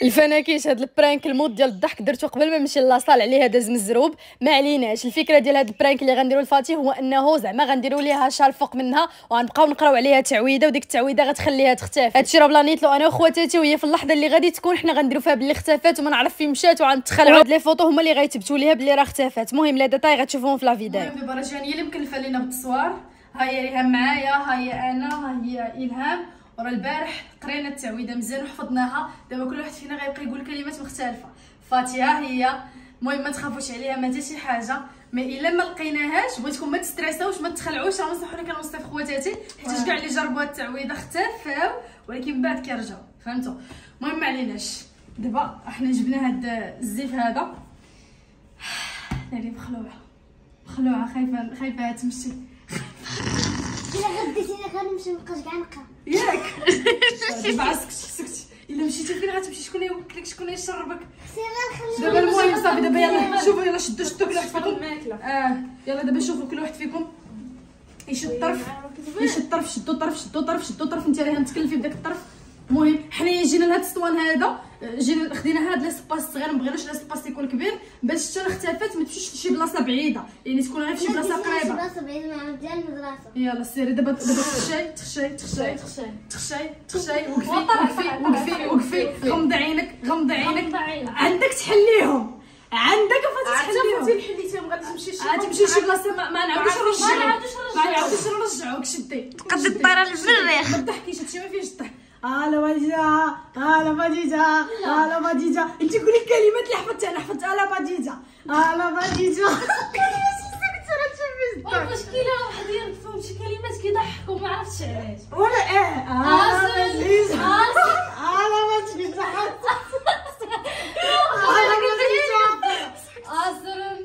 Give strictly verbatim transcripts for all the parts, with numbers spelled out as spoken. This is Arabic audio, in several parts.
الفناكيش هاد البرانك المود ديال الضحك درتو قبل ما نمشي لاصال عليها داز مزروب. ما عليناش. الفكره ديال هاد البرانك اللي غنديرو لفاتي هو انه زعما غنديرو ليها شال فوق منها وغنبقاو نقراو عليها تعويده وديك التعويده غتخليها تختفي. هادشي راه بلانيت لو انا وخواتاتي وهي في اللحظه اللي غادي تكون حنا غنديرو فيها باللي اختفات وما نعرف فين مشات وغنتخلعوا هاد لي فوطو هما اللي غيثبتوا ليها باللي راه اختفات. المهم لا ديتاي غتشوفوهم في لا فيديو. المهم دابا راه جاني اللي مكلفه لينا بالتصوير. ها هي ريهام معايا، ها هي انا، ها هي الهام. وراه البارح قرينا التعويده مزيان وحفظناها. دابا كل واحد فينا غيبقى يقول كلمات مختلفه. فاتي ها هي. المهم ما تخافوش عليها، ما حتى شي حاجه. مي الا ما لقيناهاش بغيتكم ما تستريساوش ما تخلعوش. راه نصحوا لي كنوصي في خواتاتي حيت كاع اللي جربوا التعويده اختفاو ولكن من بعد كيرجعوا، فهمتوا. المهم ما عليناش. دابا احنا جبنا هاد الزيف هذا. ناري مخلوعه مخلوعه خايفه خايفه تمشي. الا غديتيني غنمشي نبقى كاع نقرا ياك. دابا سكتي سكتي. الا مشيتي فين غتمشي؟ شكون يوكلك؟ شكون يشربك؟ دابا المهم صافي. دابا يلا شوفوا، يلا شدوا شدوا كل واحد فيكم. اه يلا دابا شوفوا كل واحد فيكم يشد طرف يشد طرف. شدوا طرف شدوا طرف شدوا طرف. انت راه متكلفي بداك الطرف. المهم حنايا جينا لهاد السطوان هذا، جينا خدينا هاد لاسباس صغير، ما بغيناش لاسباس يكون كبير باش حتى اختفات ما تمشيش لشي بلاصه بعيده، يعني تكون غير فشي بلاصه قريبه. بلاصه بعيده مع ديال المدرسه. يلا سيري دابا دابا تخشي تخشي تخشي تخشي تخشي. وقفي وقفي وقفي وقفي. غمضي عينك غمضي عينك. عندك تحليهم، عندك فاتي تحليهم. عرفتي حليتيهم غادي تمشي شي غادي شي بلاصه ما, ما نعاودوش نرجعوك ما نعاودوش نرجعوك. شدي قد الطيران المريخ. ما تضحكيش، هادشي ما فيهش الضحك. الا بديجه الا بديجه الا بديجه. انت قولي الكلمات اللي حفظتي. انا حفظت الا بديجه الا بديجه. المشكله واحد يعرفوا شي كلمات كيضحكوا ما عرفتش علاش. ولا ايه الا بديجه الا بديجه الا بديجه عصرن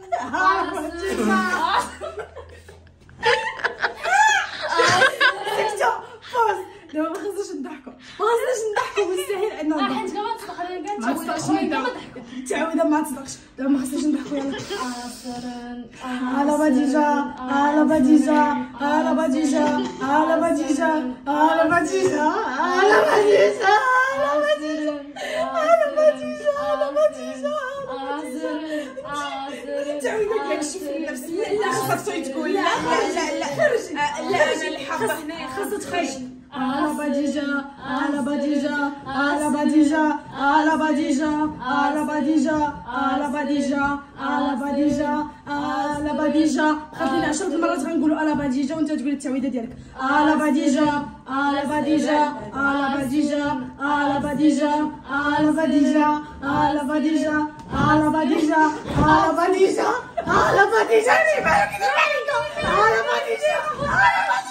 سكتوا فوز. دابا ما خصناش نضحكوا ما خصناش نضحكوا مستحيل اننا نضحكوا. حيت كما تصدق كاع ما تصدقش التعويده ما تصدقش. دابا ما خصناش نضحكوا. يلا عصرن الا بديجه الا بديجه الا بديجه الا بديجه الا بديجه الا بديجه الا بديجه الا بديجه الا بديجه. التعويده ديالك شوف النفس. لا خاصك تقول لا لا لا خرج. لا انا اللي حافظه هنايا خاصها تخرج. الا بديجه الا بديجه الا بديجه الا بديجه الا بديجه الا بديجه الا بديجه الا بديجه. خلينا عشرة المرات غنقولوا الا بديجه وانت تقولي التعويده ديالك. الا بديجه الا بديجه الا بديجه الا بديجه الا بديجه الا بديجه الا بديجه الا بديجه الا بديجه. انت مالك انت مالك الا بديجه الا بديجه.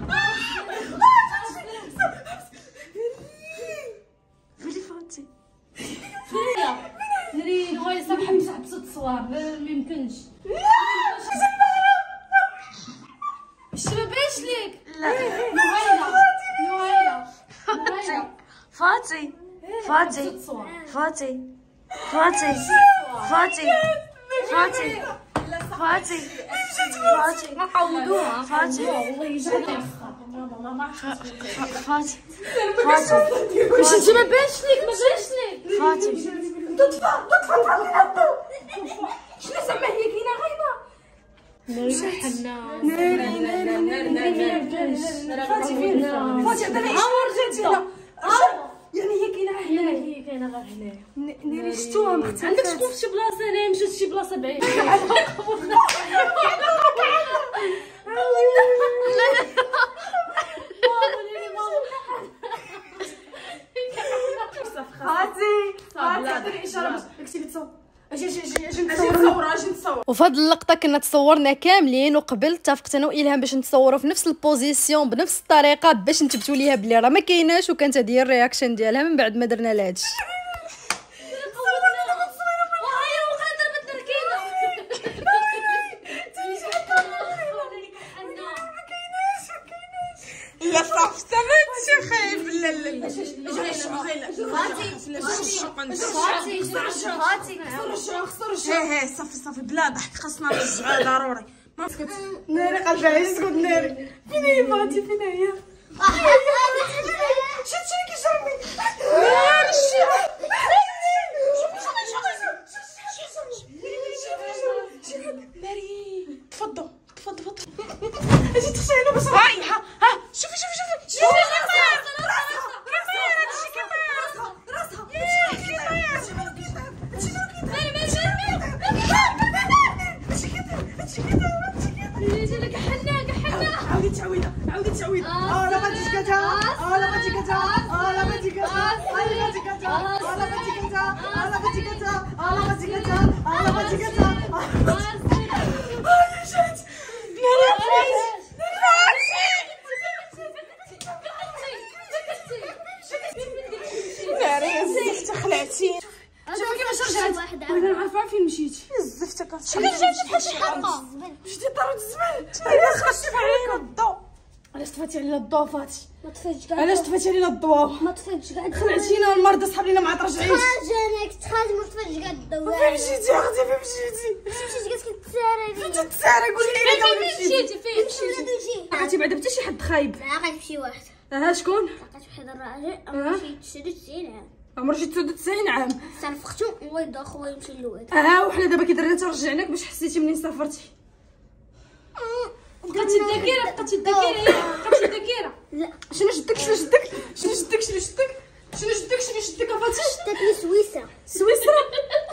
نري نغير صباح مسح بتصوار ما يمكنش. واش ما باش ليك؟ لا نويله نويله نويله فاتي فاتي فاتي فاتي فاتي فاتي فاتي فاتي نعوضوها فاتي والله يجري فاتي واش انت ما باش ليك ما باش ليك فاتي تطفى تطفى طلعنا الضوء. شنو زعما هي كاينه غايبه؟ ناري ناري ناري ناري. فاتي فين؟ فاتي عطيني عمر جاتينا. يعني هي كاينه غير هنا. هي كاينه غير هنايا. ناري شفتوها مختلفه. عندك تكون في شي بلاصه هنايا مشات شي بلاصه بعيده. وفي هاد اللقطه كنا تصورنا كاملين وقبل اتفقت انا والهام باش نتصوروا في نفس البوزيسيون بنفس الطريقه باش نثبتوا ليها بلي راه ما كايناش. وكانت هذه الرياكشن ديالها من بعد ما درنا لهادشي. لا صافي سمعت شي خايب. لا لا لا فاتي فاتي هي هي صافي صافي بلا ضحك خاصنا نرجعوها ضروري. ما سكت ناري قلبي عايز تقول ناري. فين هي فاتي فين هي؟ شتي كيجرني. ناري تعويض الا بغيتي كذا الا بغيتي كذا الا بغيتي كذا الا بغيتي كذا الا بغيتي كذا الا بغيتي كذا الا بغيتي كذا الا بغيتي كذا انا جات ناري عفريت ناري زفت خلعتي شوفي كيفاش رجعت وانا عارفه فين مشيتي الزفته كتشوفي رجعتي بحال شي حلقه مشيتي لدار الزبل الا خرجتي علينا الضو علاش طفيتي علينا الضو فاتي ما طفيتش كاع علاش طفيتي علينا الضو ما طفيتش كاع خلعتينا المرضى صحاب لينا ما ترجعيش حاجه انا كنت خارج ما طفيتش كاع الضو فين مشيتي اختي فين مشيتي مشيت كنت كتسارى فين تتسارى قولي لي وين مشيتي فين مشيتي عرفتي بعدا حتى شي حد خايب عاقل شي واحد ها شكون لقيت واحد الراجل اما شي تشد تسعين عام عمر شي تسعين عام صرفختو ويضا خويا يمشي للواد ها وحنا دابا كي درنا ترجعناك باش حسيتي منين سافرتي بقاتي الذاكره بقاتي الذاكره بقاتي الذاكره لا شنو شدك شنو شدك شنو شدك شنو شدك شنو شدك شنو شدك افاتي شدتني سويسه